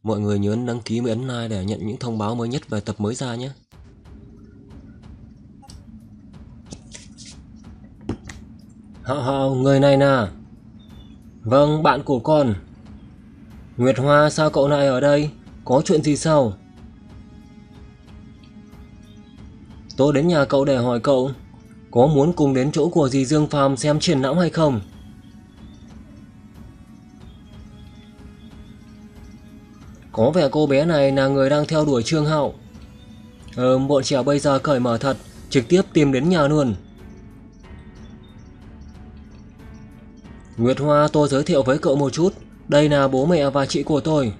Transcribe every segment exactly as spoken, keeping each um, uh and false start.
Mọi người nhớ đăng ký và ấn like để nhận những thông báo mới nhất về tập mới ra nhé. Hạo Hạo, người này nè. Vâng, bạn của con. Nguyệt Hoa, sao cậu lại ở đây? Có chuyện gì sao? Tôi đến nhà cậu để hỏi cậu, có muốn cùng đến chỗ của dì Dương Phàm xem triển lãm hay không? Có vẻ cô bé này là người đang theo đuổi Trương Hạo. Ờ, bọn trẻ bây giờ cởi mở thật, trực tiếp tìm đến nhà luôn. Nguyệt Hoa, tôi giới thiệu với cậu một chút, đây là bố mẹ và chị của tôi.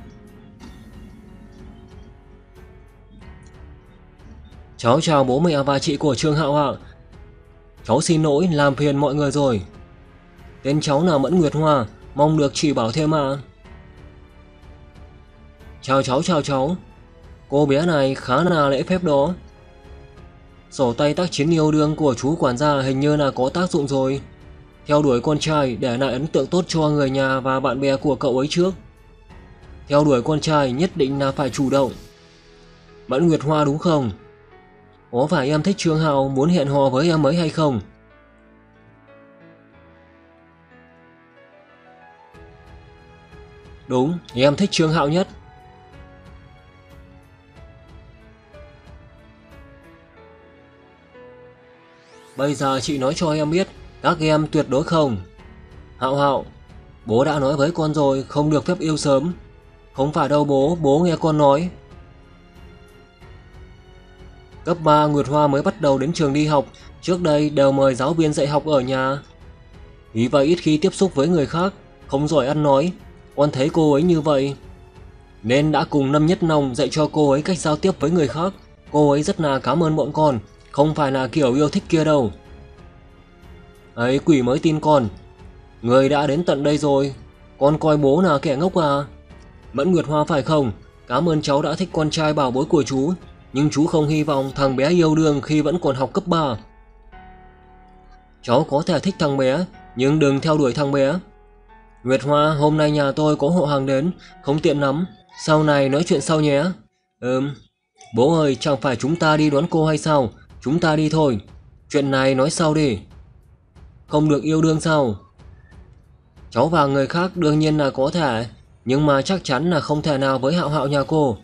Cháu chào bố mẹ và chị của Trương Hạo ạ. Cháu xin lỗi làm phiền mọi người rồi. Tên cháu là Mẫn Nguyệt Hoa, mong được chỉ bảo thêm ạ. Chào cháu, chào cháu. Cô bé này khá là lễ phép đó. Sổ tay tác chiến yêu đương của chú quản gia hình như là có tác dụng rồi. Theo đuổi con trai để lại ấn tượng tốt cho người nhà và bạn bè của cậu ấy trước. Theo đuổi con trai nhất định là phải chủ động. Mẫn Nguyệt Hoa đúng không? Có phải em thích Trương Hạo muốn hẹn hò với em ấy hay không? Đúng, em thích Trương Hạo nhất. Bây giờ chị nói cho em biết, các em tuyệt đối không. Hạo Hạo, bố đã nói với con rồi, không được phép yêu sớm. Không phải đâu bố, bố nghe con nói. Cấp ba Nguyệt Hoa mới bắt đầu đến trường đi học, trước đây đều mời giáo viên dạy học ở nhà. Vì vậy ít khi tiếp xúc với người khác, không giỏi ăn nói, con thấy cô ấy như vậy. Nên đã cùng Lâm Nhất Nòng dạy cho cô ấy cách giao tiếp với người khác. Cô ấy rất là cảm ơn bọn con, không phải là kiểu yêu thích kia đâu. Ấy, quỷ mới tin con. Người đã đến tận đây rồi, con coi bố là kẻ ngốc à? Mẫn Nguyệt Hoa phải không? Cảm ơn cháu đã thích con trai bảo bối của chú, nhưng chú không hy vọng thằng bé yêu đương khi vẫn còn học cấp ba. Cháu có thể thích thằng bé, nhưng đừng theo đuổi thằng bé. Nguyệt Hoa, hôm nay nhà tôi có hộ hàng đến, không tiện lắm, sau này nói chuyện sau nhé. Ừm, bố ơi, chẳng phải chúng ta đi đón cô hay sao? Chúng ta đi thôi, chuyện này nói sau đi. Không được yêu đương sao? Cháu và người khác đương nhiên là có thể, nhưng mà chắc chắn là không thể nào với Hạo Hạo nhà cô.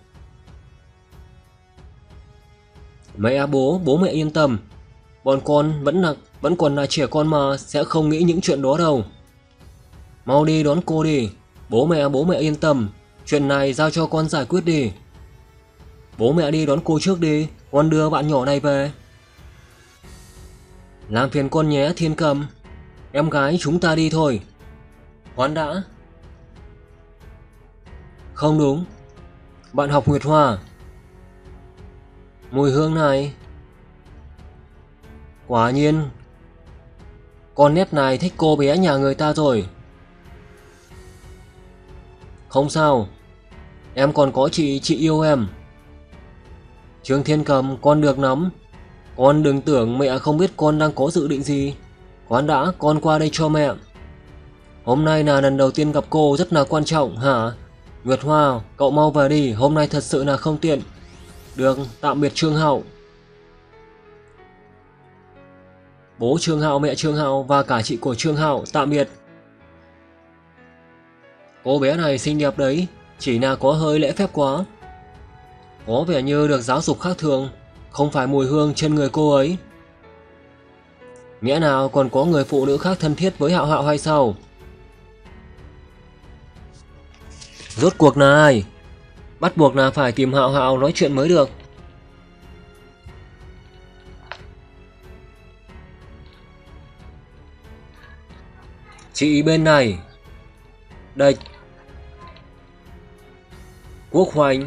Mẹ bố, bố mẹ yên tâm. Bọn con vẫn là vẫn còn là trẻ con mà, sẽ không nghĩ những chuyện đó đâu. Mau đi đón cô đi. Bố mẹ, bố mẹ yên tâm, chuyện này giao cho con giải quyết đi. Bố mẹ đi đón cô trước đi, con đưa bạn nhỏ này về. Làm phiền con nhé Thiên Cầm. Em gái, chúng ta đi thôi. Khoan đã. Không đúng. Bạn học Nguyệt Hoa. Mùi hương này. Quả nhiên con nét này thích cô bé nhà người ta rồi. Không sao, em còn có chị, chị yêu em. Trương Thiên Cầm, con được lắm. Con đừng tưởng mẹ không biết con đang có dự định gì. Khoan đã, con qua đây cho mẹ. Hôm nay là lần đầu tiên gặp cô, rất là quan trọng hả? Nguyệt Hoa, cậu mau về đi, hôm nay thật sự là không tiện. Được, tạm biệt Trương Hạo. Bố Trương Hạo, mẹ Trương Hạo và cả chị của Trương Hạo, tạm biệt. Cô bé này xinh đẹp đấy, chỉ là có hơi lễ phép quá. Có vẻ như được giáo dục khác thường, không phải mùi hương trên người cô ấy. Nghĩa nào còn có người phụ nữ khác thân thiết với Hạo Hạo hay sao? Rốt cuộc là ai? Bắt buộc là phải tìm Hạo Hạo nói chuyện mới được. Chị bên này. Địch. Quốc Hoành.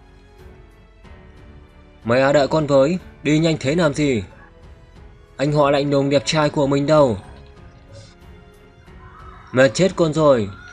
Mày à, đợi con với, đi nhanh thế làm gì? Anh họ lạnh lùng đẹp trai của mình đâu. Mệt chết con rồi.